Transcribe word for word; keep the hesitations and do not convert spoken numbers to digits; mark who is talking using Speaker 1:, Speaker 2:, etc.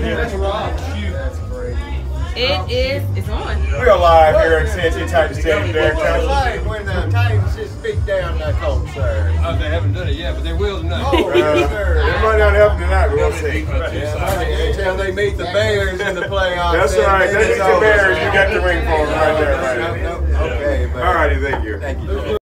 Speaker 1: That's Rob. That's great.
Speaker 2: It is. It's on.
Speaker 3: We're live here at C N T Titan Stadium. Derek
Speaker 1: What's it
Speaker 3: Townsend.
Speaker 1: like when the Titans just beat down the Colts, sir?
Speaker 4: Oh, they haven't done it yet, but they will tonight.
Speaker 1: Oh,
Speaker 3: Uh,
Speaker 1: yes, sir.
Speaker 3: it might not happen tonight, but we'll see.
Speaker 1: Yeah, until they meet the Bears in the playoffs.
Speaker 3: That's
Speaker 1: then-
Speaker 3: right.
Speaker 1: then
Speaker 3: That's
Speaker 1: it's
Speaker 3: the
Speaker 1: over.
Speaker 3: Bears. You got the ring for them right there, right?
Speaker 1: Nope, nope. Okay, but
Speaker 3: All righty, thank you.
Speaker 1: thank you.